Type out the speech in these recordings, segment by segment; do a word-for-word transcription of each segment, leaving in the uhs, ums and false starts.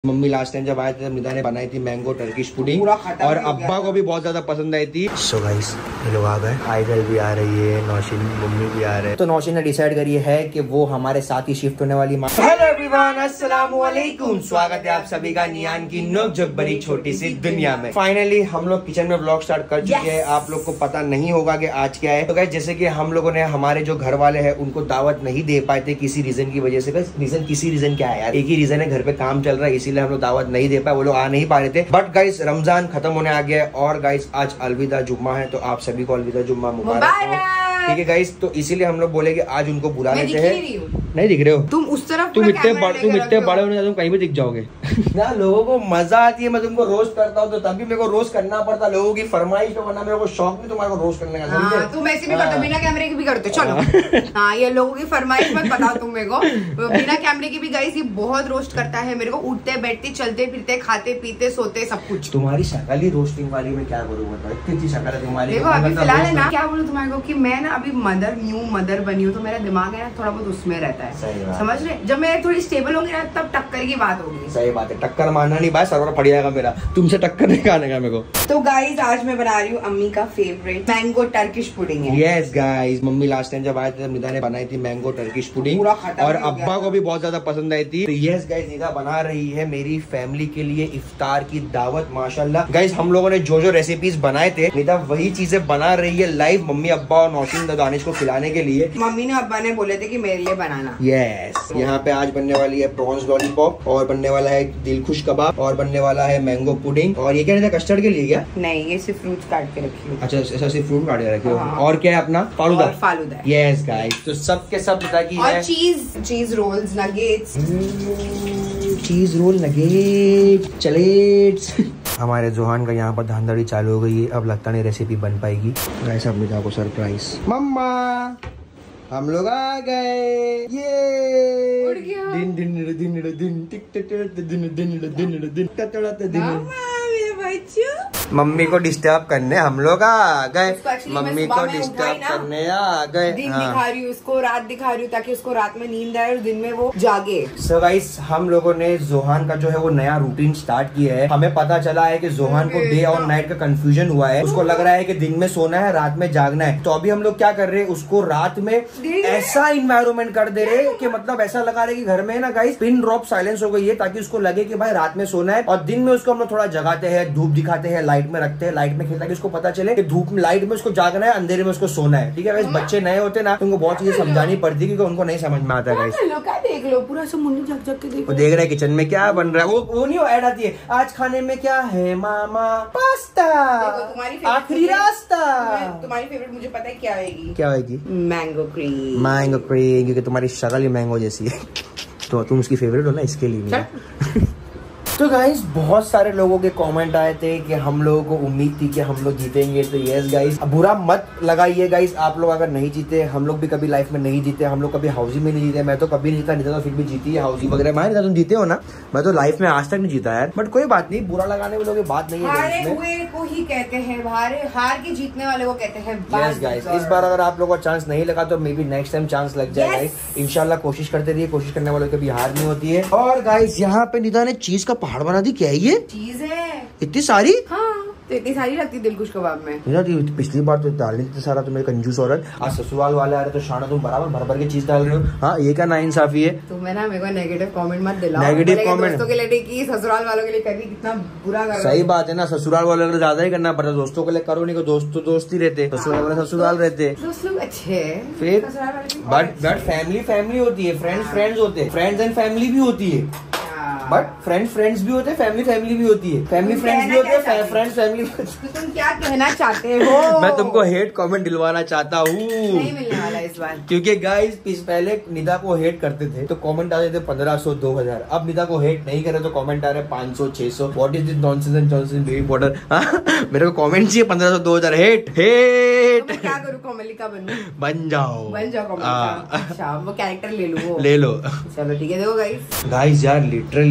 Mummy last time जब आए थे निदा ने बनाई थी मैंगो टर्किश पुडिंग और अब्बा को भी बहुत ज्यादा पसंद आई थी। सो गाइस ये लोग आ गए, आइडल भी आ रही है, नौशीन मम्मी भी आ रहे हैं। तो नौशीन ने डिसाइड करी है कि वो हमारे साथ ही शिफ्ट होने वाली। हेलो एवरीवन, अस्सलाम वालेकुम, स्वागत है आप सभी का नियान की नोक बड़ी छोटी सी दुनिया में। फाइनली हम लोग किचन में ब्लॉग स्टार्ट कर चुके हैं। आप लोग को पता नहीं होगा कि आज क्या है। तो गाइस जैसे कि हम लोगों ने हमारे जो घर वाले हैं उनको दावत नहीं दे पाए थे किसी रीजन की वजह से। रीजन किसी रीजन क्या है यार, एक ही रीजन है, घर पे काम चल रहा है, इसीलिए हम लोग दावत नहीं दे पाए, वो लोग आ नहीं पा रहे थे। बट गाइस रमजान खत्म होने आ गया है और गाइस आज अलविदा जुम्मा है, तो आप सभी को अलविदा जुम्मा मुबारक। ठीक है गाइस, तो इसीलिए हम लोग बोले कि आज उनको बुला लेते हैं। नहीं दिख रहे हो तुम उस तरफ, तुम इतने तुम इतने बड़े होने तुम कहीं भी दिख जाओगे ना। लोगों को मजा आती है, मैं तुमको रोस्ट करता हूँ तो तभी मेरे को रोस्ट करना पड़ता है, लोगों की फरमाइश तो, वरना मेरे को शौक नहीं तुम्हारे को रोस्ट करने का। समझे? तुम ऐसे भी करते हो, बिना कैमरे की भी करते हो। चलो हाँ, ये लोगों की फरमाइश मत बताओ तुम मेरे को। बिना कैमरे की भी गाइस ये बहुत रोस्ट करता है मेरे को, उठते बैठते चलते फिरते खाते पीते सोते सब कुछ। तुम्हारी शक्ल ही रोस्टिंग वाली, में क्या करूँ बताओ, इतनी अच्छी शक्ल है तुम्हारी। देखो अभी फिलहाल है ना, क्या बोलूं तुम्हारे को कि मैं ना अभी मदर न्यू मदर बनी हूँ, तो मेरा दिमाग है ना थोड़ा बहुत उसमें रहता है, समझ रहे। जब मैं थोड़ी स्टेबल होंगी ना तब टक्कर की बात होगी। सही बात है, टक्कर मारना नहीं भाई, सर्वर फट जाएगा मेरा, तुमसे टक्कर नहीं खाने का मेरे को। तो गाइस आज मैं बना रही हूँ अम्मी का फेवरेट मैंगो टर्किश पुडिंग है। Yes guys, mummy last time जब आए थे निदा ने बनाई थी मैंगो टर्किश पुडिंग और अब्बा को भी बहुत ज्यादा पसंद आई थी। तो यस गाइस, निदा बना रही है मेरी फैमिली के लिए इफ्तार की दावत। माशाल्लाह गाइस, हम लोगों ने जो जो रेसिपीज बनाए थे निदा वही चीजें बना रही है लाइव, मम्मी अब्बा और नौशीन दानिश को खिलाने के लिए। मम्मी ने अब्बा ने बोले थे कि मेरे लिए बनाना। यस, यहाँ पे आज बनने वाली है प्रॉन्स लॉलीपॉप और बनने वाला है दिलखुश कबाब और बनने वाला है मैंगो पुडिंग। और ये क्या नहीं था, कस्टर्ड के लिए क्या? नहीं, ये सिर्फ फ्रूट काट के रखी। अच्छा, ऐसा सिर्फ फ्रूट काट के रखे हो। और क्या है अपना फालूदा? फालूदा। यस गाइस, तो सब के सब पता की है। Cheese cheese rolls nuggets, cheese roll nugget चलेट्स। हमारे जोहान का यहाँ पर धांधड़ी चालू हो गई है, अब लगता नहीं रेसिपी बन पाएगी। गाइस अब मिला को सरप्राइज, मम्मा हम लोग आ गए। ये दिन दिन दिन दिन दिन टिक टिक दिन दिन दिन दिन दिन मम्मी को डिस्टर्ब करने हम लोग आ गए, मम्मी को डिस्टर्ब करने आ गए। दिन दिखा रही हूँ उसको, रात दिखा रही हूँ ताकि उसको रात में नींद आए और दिन में वो जागे। सो गाइस, हम लोगों ने जोहान का जो है वो नया रूटीन स्टार्ट किया है। हमें पता चला है कि जोहान को डे और नाइट का कंफ्यूजन हुआ है। उसको लग रहा है कि दिन में सोना है, रात में जागना है। तो अभी हम लोग क्या कर रहे हैं, उसको रात में ऐसा इन्वायरमेंट कर दे रहे कि मतलब ऐसा लगा रहे कि घर में ना गाइस पिन ड्रॉप साइलेंस हो गई है, ताकि उसको लगे कि भाई रात में सोना है। और दिन में उसको हम लोग थोड़ा जगाते हैं, धूप दिखाते हैं, लाइट में रखते हैं, लाइट में खेलता है, उसको पता चले कि धूप में लाइट में उसको जागना है, अंधेरे में उसको सोना है। ठीक है गाइस, बच्चे नए होते ना तो उनको बहुत चीजें समझानी पड़ती है क्योंकि उनको नहीं समझ में आता है गाइस। देख लो पूरा सब मुन्नी जग जग के देखो, देख रहे हैं किचन में क्या बन रहा है। वो वो नहीं, वो ऐड आती है, आज खाने में क्या है मामा, पास्ता, आखिरी रास्ता। तुम्हारी फेवरेट मुझे पता है क्या आएगी। क्या आएगी? Mango cream. मैंगो क्रीम, क्योंकि तुम्हारी शक्ल ही मैंगो जैसी है तो तुम उसकी फेवरेट हो ना, इसके लिए। तो गाइस बहुत सारे लोगों के कमेंट आए थे कि हम लोगों को उम्मीद थी कि हम लोग जीतेंगे। तो यस गाइस, बुरा मत लगाइए गाइस, आप लोग अगर नहीं जीते, हम लोग भी कभी लाइफ में नहीं जीते, हम लोग कभी हाउसी में नहीं जीते। मैं तो कभी नहीं जीता, नहीं था तो फिर भी जीती है हाउसी वगैरह। मैं तुम जीते हो ना, मैं तो लाइफ में आज तक नहीं जीता यार। बट कोई बात नहीं, बुरा लगाने वालों की बात नहीं है। हारे हुए को ही कहते हैं, हारे हार के जीतने वाले को कहते हैं। यस गाइस, इस बार अगर आप लोगों को चांस नहीं लगा तो maybe next time chance लग जाएगा। इंशाल्लाह कोशिश करते रहिए, कोशिश करने वालों की कभी हार नहीं होती है। और गाइस यहाँ पे निदा ने चीज का पहाड़ बना दी। क्या है ये चीज है? इतनी सारी? हाँ, तो इतनी सारी लगती दिलखुश कबाब में। पिछली बार तो डाली इतना सारा, तो मेरे कंजूस औरत। आज ससुराल वाले आ रहे तो शाना तुम बराबर भर भर के चीज डाल रहे हो। हाँ, ये क्या नाइंसाफी है। तुम्हें ना मेरे को नेगेटिव कमेंट मत दिलाओ। नेगेटिव कमेंट दोस्तों के लिए की, ससुराल वालों के लिए करनी, कितना बुरा कर। सही बात है ना, ससुराल वालों के लिए ज्यादा ही करना पड़ता, दोस्तों के लिए करो नहीं, दोस्त तो दोस्त ही रहते, ससुराल वाले ससुराल रहते। दोस्त लोग अच्छे फिर बट बट फैमिली फैमिली होती है, फ्रेंड्स फ्रेंड्स होते हैं, फ्रेंड्स एंड फैमिली भी होती है। बट फ्रेंड फ्रेंड्स भी होते हैं, फैमिली फैमिली भी होती है, फैमिली फ्रेंड्स भी होते हैं, फ्रेंड्स फैमिली। तुम क्या कहना चाहते हो? मैं तुमको हेट कमेंट दिलवाना चाहता हूँ। नहीं मिलने वाला इस बार, क्योंकि गाइस पहले निदा को हेट करते थे तो कमेंट आते थे पंद्रह सौ दो हजार। अब निदा को हेट नहीं करे तो कमेंट आ रहे पाँच सौ छह सौ। What is this nonsense and Johnson baby powder. मेरे को कमेंट चाहिए पंद्रह सौ दो हजार। हेट हेट क्या करूँ, कोमलिका बनूं? बन जाओ बन जाओ कोमलिका। अच्छा, वो कैरेक्टर ले लो, ले लो। चलो ठीक है। देखो गाइस गाइस यार लिटरली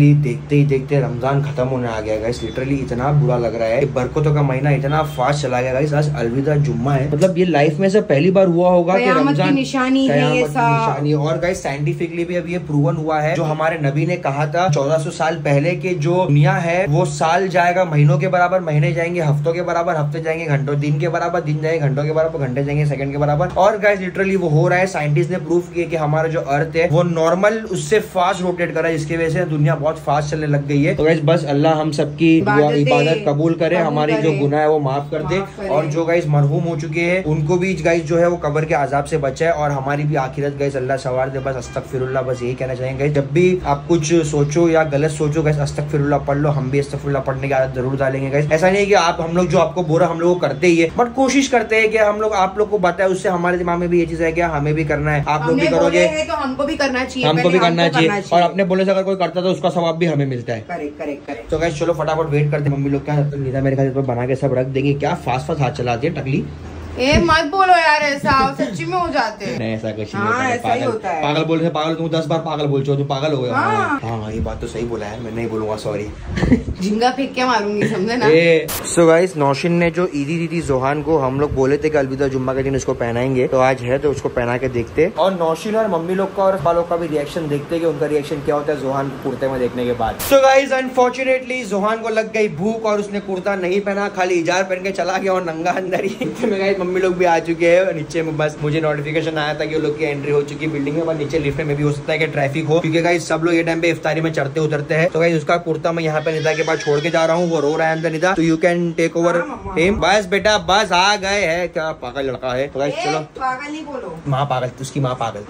फाइनली देखते ही देखते रमजान खत्म होने आ गया गाइस। लिटरली इतना बुरा लग रहा है, बरकतों का महीना इतना फास्ट चला गया गाइस। आज अलविदा जुम्मा है, मतलब ये लाइफ में से पहली बार हुआ होगा कि रमजान निशानी है ये निशानी। और गाइस साइंटिफिकली भी अब ये प्रूवन हुआ है, जो हमारे नबी ने कहा था चौदह सौ साल पहले के जो दुनिया है वो साल जाएगा महीनों के बराबर, महीने जाएंगे हफ्तों के बराबर, हफ्ते जाएंगे घंटों, दिन के बराबर दिन जाएंगे घंटों के बराबर, घंटे जाएंगे सेकंड के बराबर। और गाइस लिटरली वो हो रहा है। साइंटिस्ट ने प्रूफ किया कि हमारा जो अर्थ है वो नॉर्मल उससे फास्ट रोटेट कर रहा है, जिसकी वजह से दुनिया बहुत फास्ट चलने लग गई है। तो गाइस बस अल्लाह हम सबकी इबादत कबूल करे, हमारी जो गुनाह है वो माफ कर दे, और जो गाइस मरहूम हो चुके हैं उनको भी गाइस जो है वो कब्र के अजाब से बचाए, और हमारी भी आखिरत गाइस अल्लाह सवार दे। बस अस्तगफिरुल्लाह, बस यही कहना चाहेंगे। जब भी आप कुछ सोचो या गलत सोचो गाइस अस्तगफिरुल्लाह पढ़ लो। हम भी अस्तगफिरुल्लाह पढ़ने की आदत जरूर डालेंगे गाइस। ऐसा नहीं है कि आप हम लोग जो आपको बोला हम लोग करते ही है, बट कोशिश करते हैं कि हम लोग आप लोग को बताए, उससे हमारे दिमाग में भी ये चीज है कि हमें भी करना है। आप लोग भी करोगे तो हमको भी करना चाहिए, हमको भी करना चाहिए, और अपने बोले से अगर कोई करता है तो उसका सवाब भी हमें मिलता है। Correct correct correct. तो गाइस चलो फटाफट वेट करते, मम्मी लोग क्या निदा मेरे ख्याल बना के सब रख देंगे। क्या फास्ट फास्ट हाथ चलाती है टकली। ए मत बोलो यार, ऐसा सच्ची में हो जाते हैं। नहीं ऐसा कुछ नहीं हाँ, होता है। ऐसा ही होता है। पागल बोल से पागल, तुम दस बार पागल बोल चुके हो, तुम पागल हो गए। हाँ। हाँ ये बात तो सही बोला है, मैं नहीं बोलूंगा सॉरी। झिंगा फेंक के मारूंगी, समझे ना। सो गाइस नौशिन ने जो ईदी दी थी जोहान को, हम लोग बोले थे कि अलविदा जुम्मा के दिन उसको पहनाएंगे, तो आज है तो उसको पहना के देखते, और नौशिन और मम्मी लोग का और पापा का भी रिएक्शन देखते कि उनका रिएक्शन क्या होता है जोहान कुर्ते में देखने के बाद। सो गाइस अनफॉर्चुनेटली जोहान को लग गई भूख और उसने कुर्ता नहीं पहना, खाली इजार पहन के चला गया और नंगा अंदर ही। मम्मी लोग भी आ चुके हैं नीचे में, बस मुझे नोटिफिकेशन आया था कि वो लोग की एंट्री हो चुकी है बिल्डिंग में, पर नीचे लिफ्ट में भी हो सकता है कि ट्रैफिक हो, क्योंकि गाइस सब लोग ये टाइम पे इफ्तारी में चढ़ते उतरते हैं। तो गाइस उसका कुर्ता मैं यहाँ पे निदा के पास छोड़ के जा रहा हूँ, वो रो रहा है अंदर। निदा तो you can take over him. बस बेटा बस आ गए है, क्या पागल लड़का है। तो गाइस चलो, पागल नहीं बोलो, माँ पागल, उसकी माँ पागल।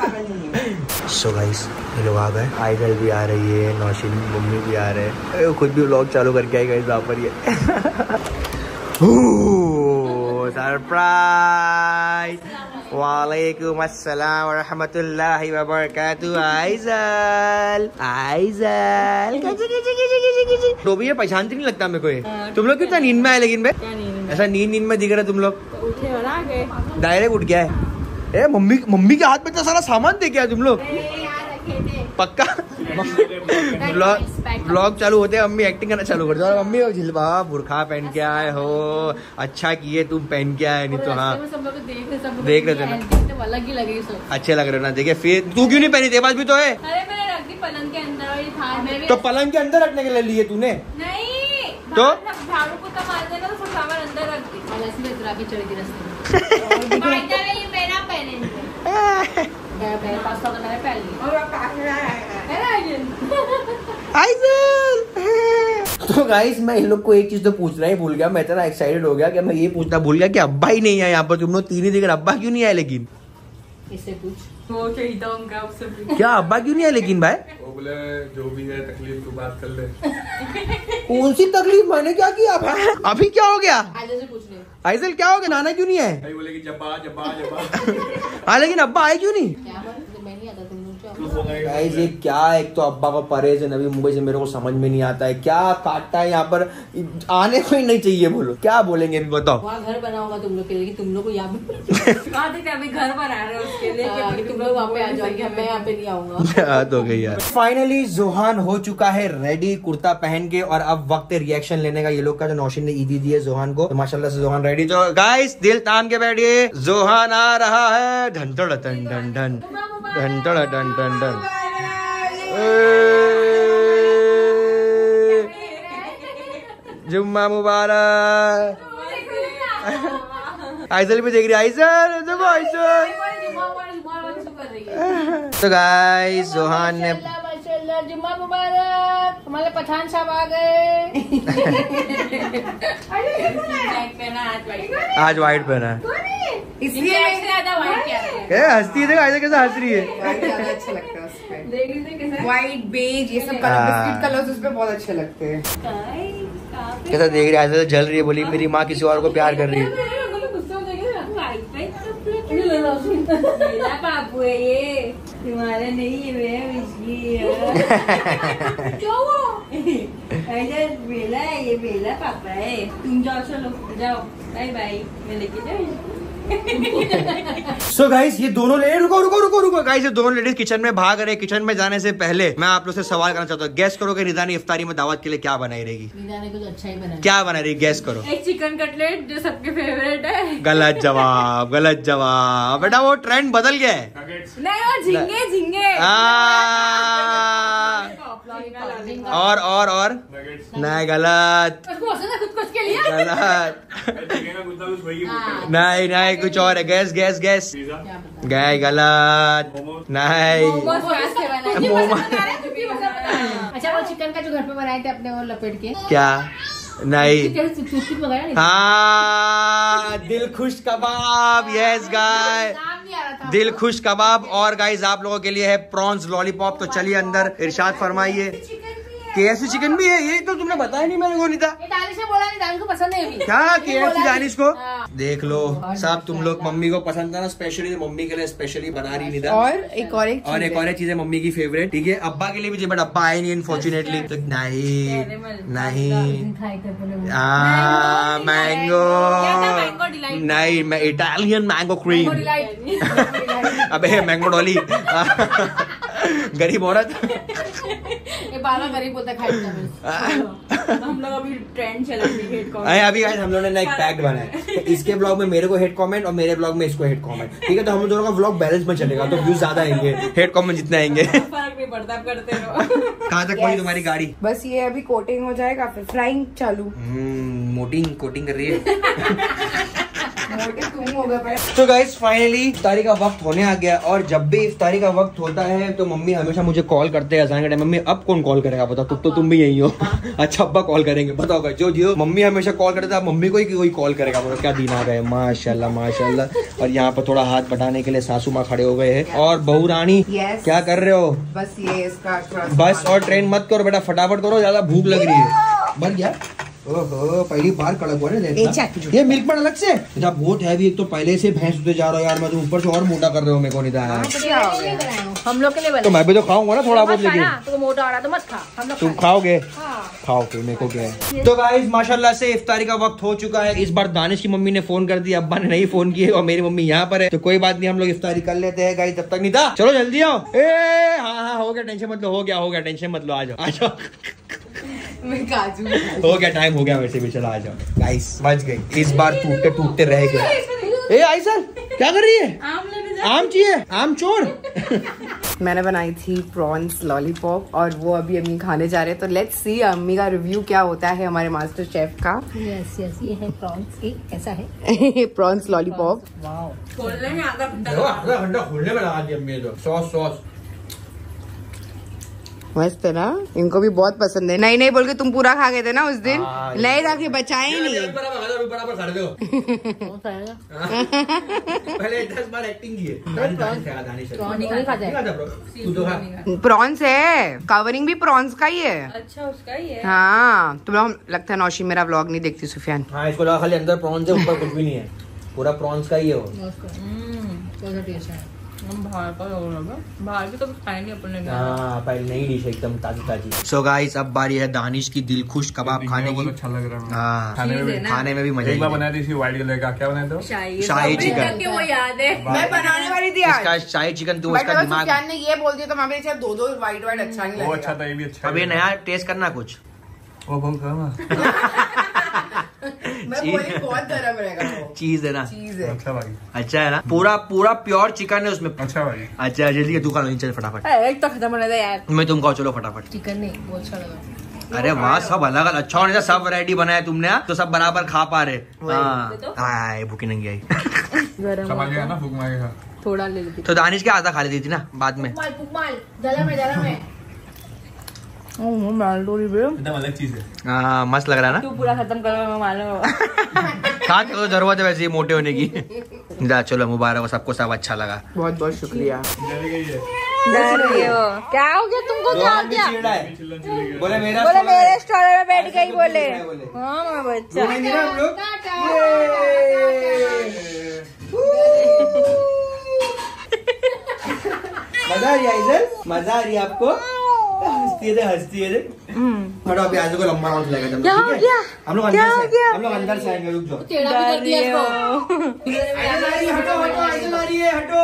सो गाइस ये लोग आ गए, आइडल भी आ रही है, नौशिन मम्मी भी आ रहे हैं, खुद भी व्लॉग चालू करके आए गाइस यहाँ पर ये। सरप्राइज। वालेकुम अस्सलाम व रहमतुल्लाहि व बरकातुहू। आइजल आइजल डोबी ये पहचानती नहीं लगता मेरे को ये। तुम लोग कितना नींद में आए, लेकिन बे ऐसा नींद नींद में दिख रहा है तुम लोग। उठे और आ गए, डायरेक्ट उठ गया है। ए मम्मी मम्मी के हाथ में इतना सारा सामान दे क्या तुम लोग? पक्का ब्लॉग चालू होते हैं मम्मी एक्टिंग करना चालू कर दो। मम्मी झिलवा बुरखा पहन के आए हो, अच्छा किए तुम पहन के आए, नहीं तो हाँ देख रहे थे ना, अलग ही लगे सब, अच्छे लग रहे ना। देखिए फिर तू क्यों नहीं पहनी, तेरे पास भी तो है। अरे मैंने रख दी पलंग के अंदर। तो पलंग के अंदर रखने के लिए लिए तूने? नहीं तो झाड़ू को तो मार देना, तो सामान अंदर रख दी और इसमें इतरा के चढ़ के रास्ते में। ये मेरा पहने मेरे पास तो मैंने पहन ली और तो गाइस मैं इन लोग को एक चीज तो पूछना ही भूल गया, मैं इतना एक्साइटेड हो गया कि मैं ये पूछना भूल गया कि अब्बा ही नहीं है यहाँ पर। तुम लोग तीन ही दिख, अब्बा क्यों नहीं आए? लेकिन इससे पूछ, वो चाहिए उनका आपसे क्या अब्बा क्यों नहीं आए? लेकिन भाई वो बोले जो भी है तकलीफ तू बात कर ले। कौन सी तकलीफ, मैंने क्या किया? अभी क्या हो गया? आइजल से पूछ ले। आइजल क्या हो गया, नाना क्यों नहीं आए? भाई बोले कि जब्बा जब्बा जब्बा। हाँ लेकिन अब्बा आए क्यों नहीं? क्या बात, मैं नहीं आता तुम लोग गाइस ये क्या, एक तो अब्बा का परहेज है नबी मुंबई से, मेरे को समझ में नहीं आता है क्या काटता है यहाँ पर, आने को ही नहीं चाहिए। बोलो क्या बोलेंगे अभी बताओ। वहाँ घर बना होगा तुम लोग के लिए, तुम लोग को यहाँ पे अभी घर बना रहे हो उसके लिए कि तुम लोग वहाँ पे आ जाओगे, मैं यहाँ पे नहीं आऊंगा। तो गई यार। फाइनली जोहान हो चुका है रेडी कुर्ता पहन के, और अब वक्त रिएक्शन लेने का। ये लोग का जो नौशिन ने ईदी दी है जोहान को, तो माशाल्लाह से जोहान रेडी। तो गाइस दिल ताम के बैठिए, जोहान आ रहा है। धन धन धन धन धन धन धन धन धन। जुम्मा मुबारक। आइजल भी देख रही है, आइजल देखो आइजल। तो गाइस जोहान ने जुम्मा मुबारक, हमारे पठान साहब आ गए। आज व्हाइट पहना है, इसलिए ज्यादा व्हाइट क्या है। हंसती है, आइजल कैसे हंस रही है। ज्यादा अच्छा लगता है उसपे, व्हाइट बेज ये सब कलर, बिस्किट कलर्स उसपे बहुत अच्छे लगते हैं। कैसा देख रही है आइजल, जल रही है, बोली मेरी माँ किसी और को प्यार कर रही है। बाबू है ये, तुम्हारा नहीं है, बेला है ये, बेला पापा है। तुम जाओ, चलो जाओ, बाय बाय, मैं लेके जाऊँ। सो गाइस ये दोनों लेडीज रुको रुको रुको रुको गाइस ये दोनों लेडीज किचन में भाग रहे। किचन में जाने से पहले मैं आप लोग से सवाल करना चाहता हूँ, गैस करो कि रिदा ने इफ्तारी में दावत के लिए क्या बनाई रहेगी। रिदा ने कुछ अच्छा ही बनाया। क्या बना रही गैस करो। एक चिकन कटलेट जो सबके फेवरेट है। गलत जवाब गलत जवाब बेटा, वो ट्रेंड बदल गया है। नहीं वो झींगे झींगे। और और और नहीं गलत गलत नहीं नहीं कुछ और है। गैस गैस गैस गए गलत नहीं। अच्छा वो चिकन का जो घर पे बनाए थे अपने वो लपेट के क्या नहीं। हाँ दिल खुश कबाब। यस गाय दिल खुश कबाब। और गाइज आप लोगों के लिए है प्रॉन्स लॉलीपॉप। तो चलिए अंदर इरशाद फरमाइए। केएफसी चिकन भी है, ये तो तुमने बताया नहीं मेरे को। नीता दानिश ने बोला नहीं, दानिश को पसंद है क्या केएफसी दानिश को। देख लो सब तुम लोग मम्मी को पसंद था ना स्पेशली, मम्मी के लिए स्पेशली बना रही नीता। और एक और एक और एक और एक चीज है मम्मी की फेवरेट, ठीक है अब्बा के लिए भी, बट अब्बा आए नहीं अनफॉर्चुनेटली। तो नहीं नहीं मैंगो नहीं, मैं इटालियन मैंगो क्रीम। अबे मैंगो डॉली गरीब औरत। गरीब बोलता हम लोग अभी ट्रेंड चला है। अभी गाइस हम लोगों ने ना एक पैक्ट बनाया है। इसके ब्लॉग में मेरे को हेड कमेंट और मेरे ब्लॉग में इसको हेड कमेंट, ठीक है। तो हम दोनों का ब्लॉग बैलेंस में चलेगा तो व्यूज ज्यादा आएंगे, हेड कमेंट जितने आएंगे फर्क नहीं पड़ता। आप करते रहो। कहाँ तक पहुंची तुम्हारी गाड़ी। बस ये अभी कोटिंग हो जाएगा फिर फ्राइंग चालू। मोटिंग कोटिंग कर रही है। तुम हो गए। तो गाइस फाइनली इफ्तारी का वक्त होने आ गया। और जब भी इफ्तारी का वक्त होता है तो मम्मी हमेशा मुझे कॉल करते हैं अजान के टाइम। मम्मी अब कौन कॉल करेगा बताओ, तुम तो तुम भी यही हो। अच्छा अब्बा कॉल करेंगे बताओ गाइस। जो जियो मम्मी हमेशा कॉल करते थे, मम्मी को ही कोई कॉल करेगा। बताओ क्या दिन आ गए माशाल्लाह माशाल्लाह। और यहाँ पर थोड़ा हाथ बटाने के लिए सासू माँ खड़े हो गए हैं। और बहू रानी yes. क्या कर रहे हो। बस ये इसका बस और ट्रेन मत करो बेटा, फटाफट करो, ज्यादा भूख लग रही है। बन गया। ओहो पहली बार कड़क हुआ ना ये मिल्क पर अलग से जब बहुत हैवी। एक तो पहले से भैंस होते जा रहा हो यार, मैं तो ऊपर से और मोटा कर रहे हो मेरे को नहीं था। हम लोग के लिए तो मैं भी तो खाऊंगा ना थोड़ा बहुत, लेकिन तो मोटा हो रहा तो मत खा। हम लोग तुम खाओगे खाओ के मेरे को क्या है। तो गाइस माशाल्लाह से इफ्तारी का वक्त हो चुका है। इस बार दानिश की मम्मी ने फोन कर दी, अब्बा ने नहीं फोन किए और मेरी मम्मी यहाँ पर है। तो कोई बात नहीं, हम लोग इफ्तारी कर लेते हैं गाइस। तब तक नहीं था चलो जल्दी आओ। ए हाँ हाँ हो गया, टेंशन मत लो, हो गया हो गया, टेंशन मत लो, आ जाओ आ जाओ। मैं काजू हो गया, टाइम हो गया वैसे भी, चलो आ जाओ गाइस। बच गई इस बार, टूटते टूटते रह गए। ए आई सर क्या कर रही है। आम लेने आम चाहिए, आम चोर। मैंने बनाई थी प्रॉन्स लॉलीपॉप और वो अभी अम्मी खाने जा रहे हैं। तो लेट्स सी अम्मी का रिव्यू क्या होता है हमारे मास्टर शेफ का। यस यस ये है प्रॉन्स। ये कैसा है प्रॉन्स लॉलीपॉप। वाओ खोलने में आधा आधा घंटा खोलने में लगा दिया अम्मी तो। सॉस सॉस मस्त है ना, इनको भी बहुत पसंद है। नहीं नहीं बोल के तुम पूरा खा गए थे ना उस दिन। नहीं रखे बचाए ही नहीं। बराबर खा दो। पहले दस बार एक्टिंग की है। प्रॉन्स है, कवरिंग भी प्रॉन्स का ही है। अच्छा उसका ही है। हाँ तुम लोग लगता है नौशी मेरा व्लॉग नहीं देखती सुफियान। हाँ इसको लगा खाली अंदर प्रॉन्स है, ऊपर कुछ भी नहीं है, पूरा प्रॉन्स का ही है वो। कैसा टेस्ट है। हम बाहर का बाहर की तो खाएंगे अपने। हाँ पहले नई डिश एकदम ताजी ताजी। सो गाइस अब बारी है दानिश की दिल खुश कबाब खाने की। अच्छा लग रहा है। हाँ खाने में भी खाने में भी मजा। एक बार बनाई थी व्हाइट कलर का, क्या बनाया था शाही चिकन। वो याद है मैं बनाने वाली थी इसका शाही चिकन। तू उसका दिमाग सुफियान ने ये बोल दिया तो मैं अच्छा दो दो व्हाइट व्हाइट अच्छा नहीं वो लगेगा। अच्छा था, ये भी अच्छा। अब ये नया टेस्ट करना कुछ। वो बहुत खाना मैं बोली बहुत गरम रहेगा वो। चीज है ना, चीज है। अच्छा भाई, अच्छा है ना, पूरा पूरा प्योर चिकन है उसमें। अच्छा भाई। अच्छा जल्दी तू खा लो, चल फटाफट। एक तो खत्म होने दे यार। मैं तुम खाओ चलो फटाफट। चिकन नहीं वो अच्छा लगा। अरे वाह सब अलग अलग अच्छा होने, सब वैरायटी बनाया तुमने तो सब बराबर खा पा रहे। हाँ भूखी नहीं आई। समझ गया ना, भूख मांगेगा थोड़ा ले लेती। तो दानिश के आधा खा लेती थी ना बाद में। एकदम अलग चीज है। हाँ मस्त लग रहा है ना। तू पूरा खत्म करो मालूम। खा के तो जरूरत है वैसे ही मोटे होने की। चलो मुबारक हो सबको, सब अच्छा लगा। बहुत बहुत शुक्रिया। क्या हो गया तुमको, क्या हो गया। बोले मेरा बोले मेरे स्टॉल में बैठ गई। बोले हाँ मैं बच्चा। मजा आ रही है, मजा आ रही है आपको। हंसती है हंसती है। थोड़ा अभी आज को लंबा राउंड लगेगा। क्या हो गया? हम लोग अंदर से हम लोग अंदर से आएंगे, रुक जाओ। टेढ़ा भी कर दिया इसको। हटो हटो आइजल आ रही है, हटो।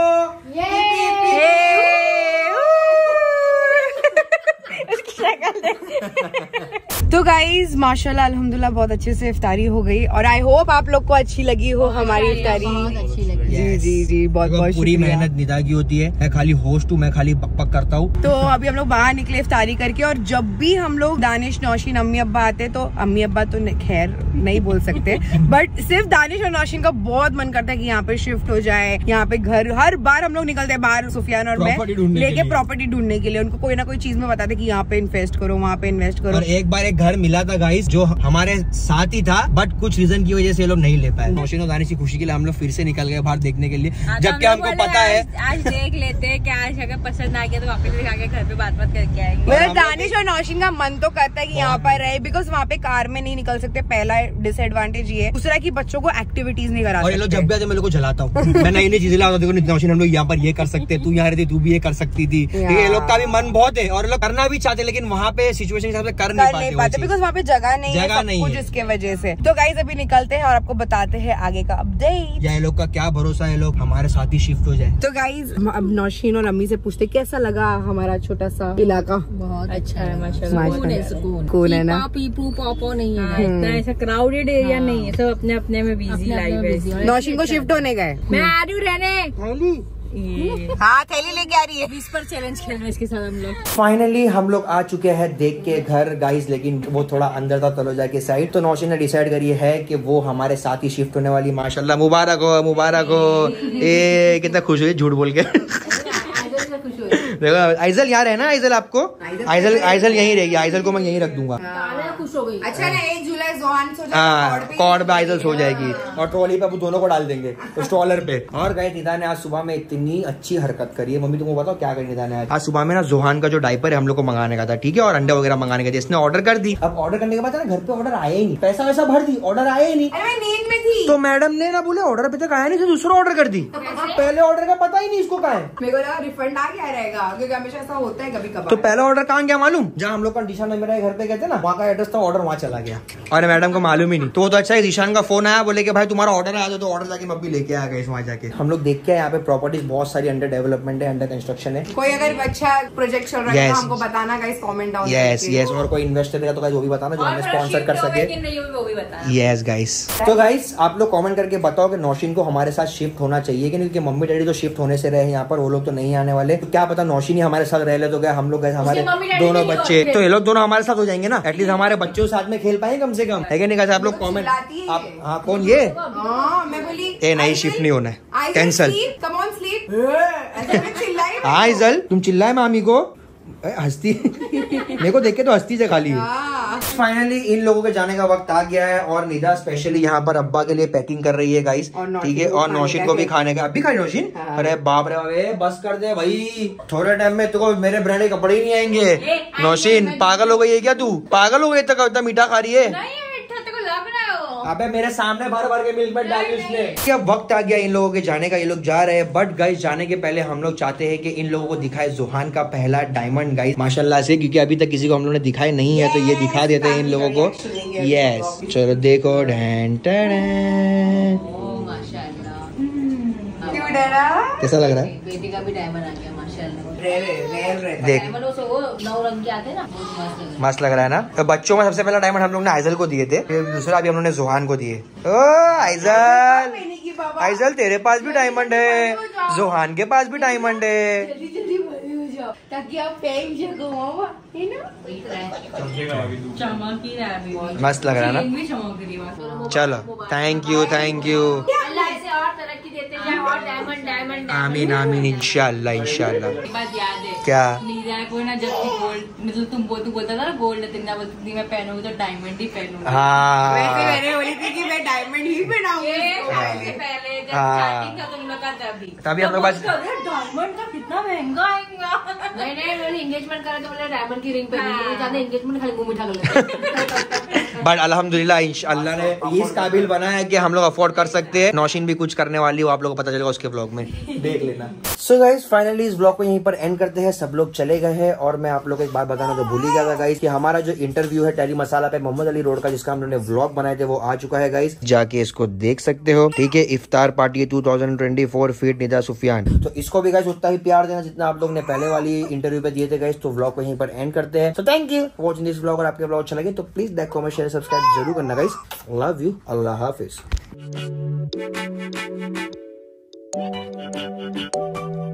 तो गाइज माशाल्लाह अल्हम्दुलिल्लाह बहुत अच्छे से इफ्तारी हो गई और आई होप आप लोग को अच्छी लगी हो हमारी इफ्तारी। अच्छी लगी। जी जी जी बहुत बहुत पूरी मेहनत निदा की होती है, मैं खाली होस्ट हूँ, मैं खाली पक पक करता हूँ। तो अभी हम लोग बाहर निकले इफ्तारी करके और जब भी हम लोग दानिश नौशीन अम्मी अब्बा आते तो अम्मी अब्बा तो खैर नहीं बोल सकते बट सिर्फ दानिश और नौशीन का बहुत मन करता है कि यहाँ पे शिफ्ट हो जाए, यहाँ पे घर। हर बार हम लोग निकलते हैं बाहर, सुफियान और मैं लेके प्रॉपर्टी ढूंढने के लिए। उनको कोई ना कोई चीज में बताते कि यहाँ पे इन्वेस्ट करो, वहाँ पे इन्वेस्ट करो। और एक बार एक घर मिला था गाइस जो हमारे साथ ही था बट कुछ रीजन की वजह से ये लोग नहीं ले पाए। नौशीन और दानिश की खुशी के लिए हम लोग फिर से निकल गए बाहर देखने के लिए, जबकि हमको पता है आज देख लेते हैं क्या, आज अगर पसंद आ गया तो वापस दिखा के घर पे बात बात करके आएंगे। मेरा दानिश और नौशीन का मन तो करता है कि यहाँ पर रहे, बिकॉज वहाँ पे कार में नहीं निकल सकते, पहला डिसएडवांटेज ये। दूसरा की बच्चों को एक्टिविटीज नहीं करा और ये लोग जब भी आते मैं लोग को जलाता हूँ। मैं नई नई चीजें लाता हूँ, नौशीन हम लोग यहाँ पर ये कर सकते, तू यहाँ रहती तू भी ये कर सकती थी। ये लोग का भी मन बहुत है और लोग करना भी चाहते लेकिन वहाँ पे सिचुएशन के हिसाब से कर नहीं पाते बिकॉज वहाँ पे जगह नहीं है, जगह सब नहीं कुछ है। इसके वजह से। तो गाइस अभी निकलते हैं और आपको बताते हैं आगे का अपडेट। ये लोग का क्या भरोसा है, लोग हमारे साथ ही शिफ्ट हो जाए। तो गाइस अब नौशीन और अम्मी से पूछते कैसा लगा हमारा छोटा सा इलाका। बहुत अच्छा है माशाल्लाह, सुकून है, सुकून। कूल है ना, पीपू पॉपो नहीं है, इतना ऐसा क्राउडेड एरिया नहीं है, सब अपने अपने में बिजी लाइफ है। नौशीन को शिफ्ट होने गए। मैं आ रही हूँ रहने। हाँ थैली लेके आ रही है। बीस पर चैलेंज खेल रहे हैं इसके साथ हम लोग। फाइनली हम लोग आ चुके हैं देख के घर गाइस, लेकिन वो थोड़ा अंदर था तलोजा के साइड। तो नौशीन ने डिसाइड करी है कि वो हमारे साथ ही शिफ्ट होने वाली। माशाल्लाह मुबारक हो, मुबारक हो। ए कितना खुश हुई झूठ बोल के। देखो आइजल यहाँ है ना, आइजल आपको आइजल आइजल यहीं रहेगी, आइजल को मैं यहीं रख दूंगा। खुश हो गई। अच्छा ना एक जुलाई जोहान सो हाँ कॉर्ड पे आइजल सो जाएगी और ट्रॉली पे दोनों को डाल देंगे स्ट्रॉलर पे। और गए निदा ने आज सुबह में इतनी अच्छी हरकत करी है। मम्मी तुमको बताओ क्या करी निदा ने आज आज सुबह में ना जोहान का जो डायपर है हम लोग को मंगाने का था, ठीक है, और अंडे वगैरह मंगाने का था। इसने ऑर्डर कर दी। अब ऑर्डर करने के बाद ना घर पे ऑर्डर आया ही नहीं, पैसा वैसा भर दी, ऑर्डर आया ही नहीं। मैं नींद में थी तो मैडम ने ना बोले ऑर्डर अभी तक आया नहीं, तो दूसरा ऑर्डर कर दी। पहले ऑर्डर का पता ही नहीं इसको कहाँ है। मेरे को लगा रिफंड आ गया रहेगा क्योंकि हमेशा ऐसा होता है कभी कभार। तो पहला ऑर्डर कहाँ गया मालूम, जहाँ हम लोग का दिशा में मेरे घर पे गए थे ना, वहाँ का एड्रेस था, ऑर्डर वहाँ चला गया और मैडम को मालूम ही नहीं। तो वो तो अच्छा है, दिशान का फोन आया, बोले कि भाई तुम्हारा ऑर्डर आया तो ऑर्डर जाके मम्मी लेके आ गए वहाँ जाके। हम लोग देख के यहाँ पे प्रॉपर्टीज बहुत सारी अंडर डेवलपमेंट है, अंडर कंस्ट्रक्शन है। कोई अगर अच्छा प्रोजेक्ट चल रहा है तो हमको बताना guys comment down. Yes yes और कोई इन्वेस्टर है तो गाइस वो भी बताना जो हमें स्पॉन्सर कर सके। Yes guys. तो गाइस आप लोग कमेंट करके बताओ कि नौशीन को हमारे साथ शिफ्ट होना चाहिए कि नहीं, क्योंकि मम्मी डैडी तो शिफ्ट होने से रहे यहाँ पर, वो लोग तो नहीं आने वाले। तो क्या पता नौशीन ही हमारे साथ रह ले तो गए हम लोग गए हमारे दोनों बच्चे, तो ये लोग दोनों हमारे साथ हो जाएंगे ना, एटलीस्ट हमारे बच्चों साथ में खेल पाएंगे कम से कम, है कि नहीं। आप लोग कॉमेंट आप हाँ कौन ये मैं बोली ए नहीं शिफ्ट नहीं होना है, कैंसल। हाँ इजल तुम चिल्लाए मामी को, हंसती मेरे को देख के तो हंसती से खाली। फाइनली इन लोगों के जाने का वक्त आ गया है और निदा स्पेशली यहाँ पर अब्बा के लिए पैकिंग कर रही है गाइस, ठीक है, और नौशीन को भी खाने का। अभी खाई नौशीन? अरे बाप रे अरे बस कर दे भाई, थोड़े टाइम में तुमको मेरे ब्रांड के कपड़े ही नहीं आएंगे। नौशीन पागल हो गई है क्या तू, पागल हो गई तक इतना मीठा खा रही है। अबे मेरे सामने भर भर के मिल्क में डाली उसने। अब वक्त आ गया इन लोगों के जाने का, ये लोग जा रहे हैं। बट गाइस जाने के पहले हम लोग चाहते हैं कि इन लोगों को दिखाए जोहान का पहला डायमंड गाइस माशाल्लाह से, क्योंकि अभी तक किसी को हम लोगों ने दिखाया नहीं है, तो ये दिखा देते हैं इन लोगों को। यस चलो देखो डैन कैसा लग रहा है, बेटी का भी डायमंड आ गया माशाल्लाह। देख वो नौ रंग के आते हैं ना, मस्त लग रहा है ना। तो बच्चों में सबसे पहला डायमंड हम लोग ने आइजल को दिए थे, फिर दूसरा अभी हम लोग ने जोहान को दिए। ओ आइजल आइजल तेरे पास भी डायमंड है, जोहान के पास भी डायमंड है, ताकि आप मस्त लग रहा है ना। चलो थैंक यू थैंक यू, आमीन आमीन इंशाल्लाह इंशाल्लाह। बात याद है क्या नीरा को ना, जब गोल्ड मतलब तुम बोल तू बोलता था ना गोल्ड है, तिन्ना बोलती थी मैं पहनूंगी तो डायमंड ही पहनूंगी। हाँ वैसे मैंने बोली थी कि मैं डायमंड ही पहनाऊंगी पहले जब स्टार्टिंग का तुम लोग का तभी तभी हम लोग पास डायमंड का कितना महंगा आएगा। नहीं नहीं मैंने एंगेजमेंट करा तो मैंने डायमंड की रिंग पहनी, एंगेजमेंट खाली मुंह मिठा कर बट अल्हम्दुलिल्लाह इंशाअल्लाह ने इस काबिल बनाया कि हम लोग अफोर्ड कर सकते हैं। नौशीन भी कुछ करने वाली हो, आप लोगों को पता चलेगा उसके ब्लॉग में, देख लेना। सो गाइस फाइनली इस ब्लॉग को यहीं पर एंड करते हैं। सब लोग चले गए हैं और मैं आप लोग को एक बात बताना तो भूल ही गया था गाइस कि हमारा जो इंटरव्यू है टेरी मसाला पे मोहम्मद अली रोड का, जिसका हम लोगों ने व्लॉग बनाए थे, वो आ चुका है गाइस, जाके इसको देख सकते हो। ठीक है, इफ्तार party two thousand twenty four feat Nida Sufiyan. तो इसको भी गाइस उतना ही प्यार देना जितना आप लोग ने पहले वाली इंटरव्यू पे दिए थे गाइस। तो व्लॉग को यहीं पर एंड करते हैं। तो thank you for watching this vlog. और आपके व्लॉग अच्छा लगे तो please like comment share subscribe जरूर करना गाइस। लव यू, अल्लाह हाफिज।